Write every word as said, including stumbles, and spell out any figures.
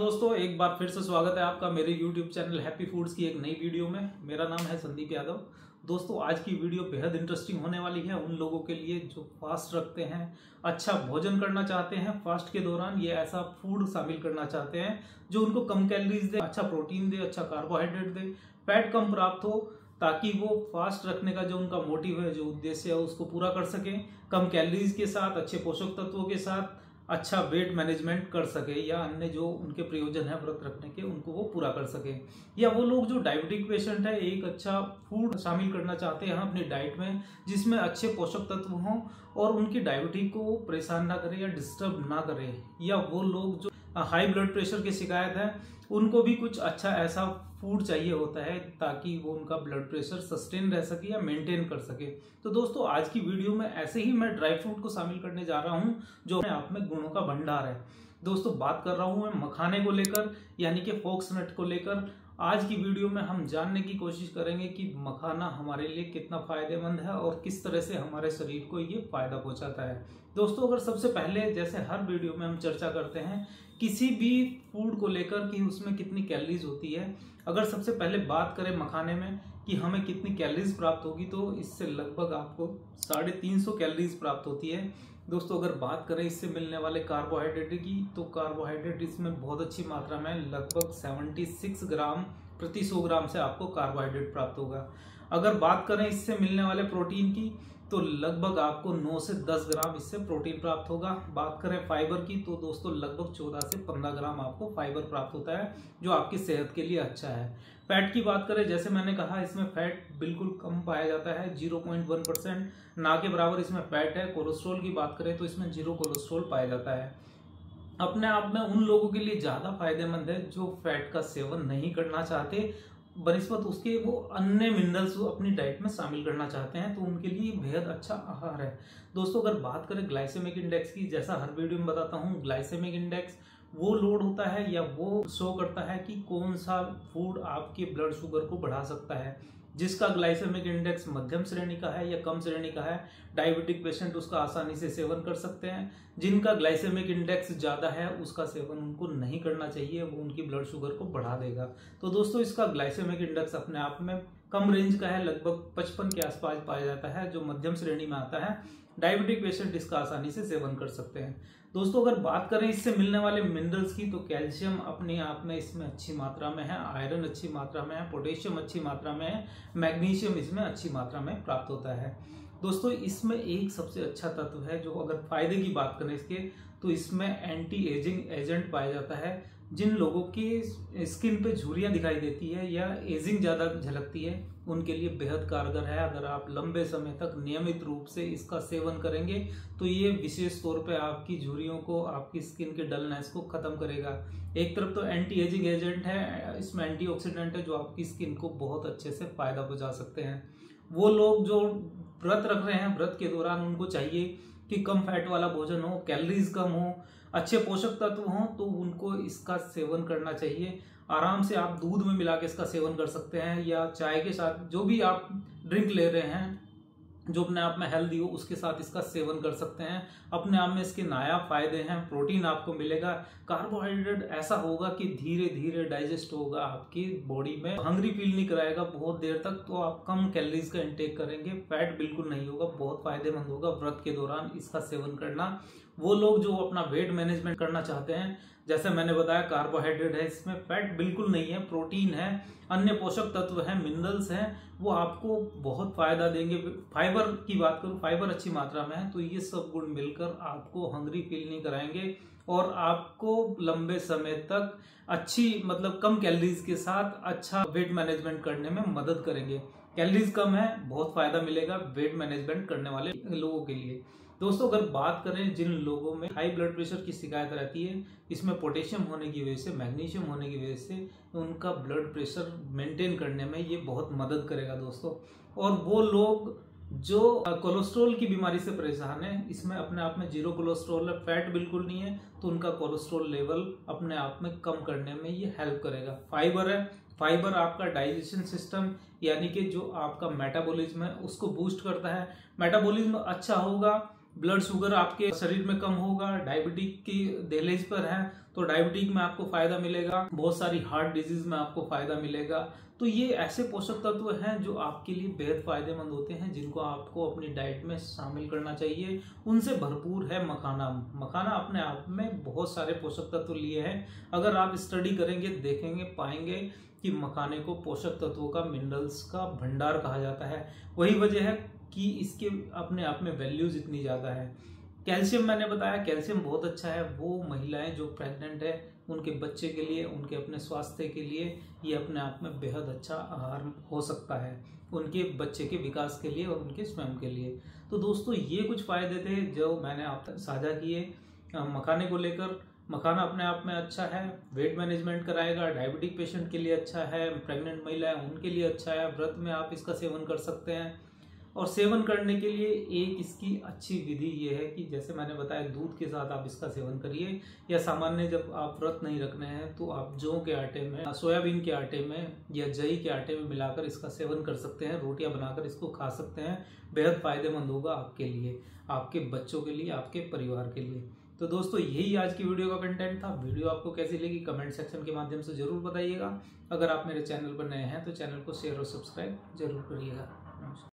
दोस्तों, एक बार फिर से स्वागत है आपका मेरे यूट्यूब चैनल हैप्पी फूड्स की एक नई वीडियो में। मेरा नाम है संदीप यादव। दोस्तों, आज की वीडियो बेहद इंटरेस्टिंग होने वाली है उन लोगों के लिए जो फास्ट रखते हैं, अच्छा भोजन करना चाहते हैं, फास्ट के दौरान ये ऐसा फूड शामिल करना चाहते हैं जो उनको कम कैलोरीज दे, अच्छा प्रोटीन दे, अच्छा कार्बोहाइड्रेट दे, फैट कम प्राप्त हो, ताकि वो फास्ट रखने का जो उनका मोटिव है, जो उद्देश्य है, उसको पूरा कर सके, कम कैलोरीज के साथ, अच्छे पोषक तत्वों के साथ अच्छा वेट मैनेजमेंट कर सके, या अन्य जो उनके प्रयोजन है व्रत रखने के उनको वो पूरा कर सके। या वो लोग जो डायबिटिक पेशेंट है, एक अच्छा फूड शामिल करना चाहते हैं अपनी डाइट में जिसमें अच्छे पोषक तत्व हों और उनकी डायबिटिक को परेशान ना करे या डिस्टर्ब ना करे। या वो लोग जो हाई ब्लड प्रेशर की शिकायत है उनको भी कुछ अच्छा ऐसा फूड चाहिए होता है ताकि वो उनका ब्लड प्रेशर सस्टेन रह सके या मेंटेन कर सके। तो दोस्तों, आज की वीडियो में ऐसे ही मैं ड्राई फ्रूट को शामिल करने जा रहा हूं जो अपने आप में गुणों का भंडार है। दोस्तों, बात कर रहा हूं मैं मखाने को लेकर, यानी कि फोक्सनट को लेकर। आज की वीडियो में हम जानने की कोशिश करेंगे कि मखाना हमारे लिए कितना फायदेमंद है और किस तरह से हमारे शरीर को ये फायदा पहुंचाता है। दोस्तों, अगर सबसे पहले, जैसे हर वीडियो में हम चर्चा करते हैं किसी भी फूड को लेकर कि उसमें कितनी कैलोरीज होती है, अगर सबसे पहले बात करें मखाने में कि हमें कितनी कैलोरीज प्राप्त होगी, तो इससे लगभग आपको साढ़े तीन सौ कैलोरीज प्राप्त होती है। दोस्तों, अगर बात करें इससे मिलने वाले कार्बोहाइड्रेट की, तो कार्बोहाइड्रेट इसमें बहुत अच्छी मात्रा में, लगभग छिहत्तर ग्राम प्रति सौ ग्राम से आपको कार्बोहाइड्रेट प्राप्त होगा। अगर बात करें इससे मिलने वाले प्रोटीन की, तो लगभग आपको नौ से दस ग्राम इससे प्रोटीन प्राप्त होगा। बात करें फाइबर की, तो दोस्तों लगभग चौदह से पंद्रह ग्राम आपको फाइबर प्राप्त होता है जो आपकी सेहत के लिए अच्छा है। फैट की बात करें, जैसे मैंने कहा, इसमें फैट बिल्कुल कम पाया जाता है, ज़ीरो पॉइंट वन परसेंट ना के बराबर इसमें फैट है। कोलेस्ट्रॉल की बात करें तो इसमें जीरो कोलेस्ट्रॉल पाया जाता है। अपने आप में उन लोगों के लिए ज्यादा फायदेमंद है जो फैट का सेवन नहीं करना चाहते, बनिस्बत उसके वो अन्य मिनरल्स अपनी डाइट में शामिल करना चाहते हैं, तो उनके लिए बेहद अच्छा आहार है। दोस्तों, अगर बात करें ग्लाइसेमिक इंडेक्स की, जैसा हर वीडियो में बताता हूँ, ग्लाइसेमिक इंडेक्स वो लोड होता है या वो शो करता है कि कौन सा फूड आपके ब्लड शुगर को बढ़ा सकता है। जिसका ग्लाइसेमिक इंडेक्स मध्यम श्रेणी का है या कम श्रेणी का है, डायबिटिक पेशेंट उसका आसानी से सेवन कर सकते हैं। जिनका ग्लाइसेमिक इंडेक्स ज़्यादा है उसका सेवन उनको नहीं करना चाहिए, वो उनकी ब्लड शुगर को बढ़ा देगा। तो दोस्तों, इसका ग्लाइसेमिक इंडेक्स अपने आप में कम रेंज का है, लगभग पचपन के आसपास पाया जाता है, जो मध्यम श्रेणी में आता है। डायबिटिक पेशेंट इसका आसानी से सेवन कर सकते हैं। दोस्तों, अगर बात करें इससे मिलने वाले मिनरल्स की, तो कैल्शियम अपने आप में इसमें अच्छी मात्रा में है, आयरन अच्छी मात्रा में है, पोटेशियम अच्छी मात्रा में है, मैग्नीशियम इसमें अच्छी मात्रा में प्राप्त होता है। दोस्तों, इसमें एक सबसे अच्छा तत्व है जो, अगर फायदे की बात करें इसके, तो इसमें एंटी एजिंग एजेंट पाया जाता है। जिन लोगों की स्किन पे झुर्रियां दिखाई देती है या एजिंग ज्यादा झलकती है, उनके लिए बेहद कारगर है। अगर आप लंबे समय तक नियमित रूप से इसका सेवन करेंगे तो ये विशेष तौर पे आपकी झुर्रियों को, आपकी स्किन के डलनेस को खत्म करेगा। एक तरफ तो एंटी एजिंग एजेंट है, इसमें एंटीऑक्सीडेंट है जो आपकी स्किन को बहुत अच्छे से फायदा पहुंचा सकते हैं। वो लोग जो व्रत रख रहे हैं, व्रत के दौरान उनको चाहिए कि कम फैट वाला भोजन हो, कैलोरीज कम हो, अच्छे पोषक तत्व हों, तो उनको इसका सेवन करना चाहिए। आराम से आप दूध में मिला के इसका सेवन कर सकते हैं, या चाय के साथ, जो भी आप ड्रिंक ले रहे हैं जो अपने आप में हेल्दी हो, उसके साथ इसका सेवन कर सकते हैं। अपने आप में इसके नायाब फायदे हैं। प्रोटीन आपको मिलेगा, कार्बोहाइड्रेट ऐसा होगा कि धीरे धीरे डाइजेस्ट होगा आपकी बॉडी में, हंग्री फील नहीं कराएगा बहुत देर तक, तो आप कम कैलोरीज का इंटेक करेंगे, फैट बिल्कुल नहीं होगा, बहुत फायदेमंद होगा व्रत के दौरान इसका सेवन करना। वो लोग जो अपना वेट मैनेजमेंट करना चाहते हैं, जैसे मैंने बताया, कार्बोहाइड्रेट है इसमें, फैट बिल्कुल नहीं है, प्रोटीन है, अन्य पोषक तत्व हैं, मिनरल्स हैं, वो आपको बहुत फायदा देंगे। फाइबर की बात करूं, फाइबर अच्छी मात्रा में है, तो ये सब गुण मिलकर आपको हंग्री फील नहीं कराएंगे और आपको लंबे समय तक अच्छी, मतलब कम कैलोरीज के साथ अच्छा वेट मैनेजमेंट करने में मदद करेंगे। कैलोरीज कम है, बहुत फायदा मिलेगा वेट मैनेजमेंट करने वाले लोगों के लिए। दोस्तों, अगर बात करें जिन लोगों में हाई ब्लड प्रेशर की शिकायत रहती है, इसमें पोटेशियम होने की वजह से, मैग्नीशियम होने की वजह से उनका ब्लड प्रेशर मेंटेन करने में ये बहुत मदद करेगा दोस्तों। और वो लोग जो कोलेस्ट्रॉल की बीमारी से परेशान है, इसमें अपने आप में जीरो कोलेस्ट्रॉल है, फैट बिल्कुल नहीं है, तो उनका कोलेस्ट्रॉल लेवल अपने आप में कम करने में ये हेल्प करेगा। फाइबर है, फाइबर आपका डाइजेशन सिस्टम, यानी कि जो आपका मेटाबॉलिज्म है उसको बूस्ट करता है। मेटाबॉलिज्म अच्छा होगा, ब्लड शुगर आपके शरीर में कम होगा, डायबिटीज की दहलीज पर है तो डायबिटीज में आपको फायदा मिलेगा, बहुत सारी हार्ट डिजीज में आपको फायदा मिलेगा। तो ये ऐसे पोषक तत्व हैं जो आपके लिए बेहद फायदेमंद होते हैं, जिनको आपको अपनी डाइट में शामिल करना चाहिए। उनसे भरपूर है मखाना। मखाना अपने आप में बहुत सारे पोषक तत्व लिए हैं। अगर आप स्टडी करेंगे, देखेंगे, पाएंगे कि मखाने को पोषक तत्वों का, मिनरल्स का भंडार कहा जाता है। वही वजह है कि इसके अपने आप में वैल्यूज इतनी ज़्यादा है। कैल्शियम मैंने बताया, कैल्शियम बहुत अच्छा है। वो महिलाएं जो प्रेग्नेंट है, उनके बच्चे के लिए, उनके अपने स्वास्थ्य के लिए ये अपने आप में बेहद अच्छा आहार हो सकता है, उनके बच्चे के विकास के लिए और उनके स्वयं के लिए। तो दोस्तों, ये कुछ फ़ायदे थे जो मैंने आप तक साझा किए मखाने को लेकर। मखाना अपने आप में अच्छा है, वेट मैनेजमेंट कराएगा, डायबिटिक पेशेंट के लिए अच्छा है, प्रेग्नेंट महिलाएं उनके लिए अच्छा है। व्रत में आप इसका सेवन कर सकते हैं। और सेवन करने के लिए एक इसकी अच्छी विधि ये है कि जैसे मैंने बताया, दूध के साथ आप इसका सेवन करिए, या सामान्य जब आप व्रत नहीं रखने हैं तो आप जौ के आटे में, सोयाबीन के आटे में या जई के आटे में मिलाकर इसका सेवन कर सकते हैं। रोटियां बनाकर इसको खा सकते हैं। बेहद फायदेमंद होगा आपके लिए, आपके बच्चों के लिए, आपके परिवार के लिए। तो दोस्तों, यही आज की वीडियो का कंटेंट था। वीडियो आपको कैसी लगी कमेंट सेक्शन के माध्यम से जरूर बताइएगा। अगर आप मेरे चैनल पर नए हैं तो चैनल को शेयर और सब्सक्राइब जरूर करिएगा।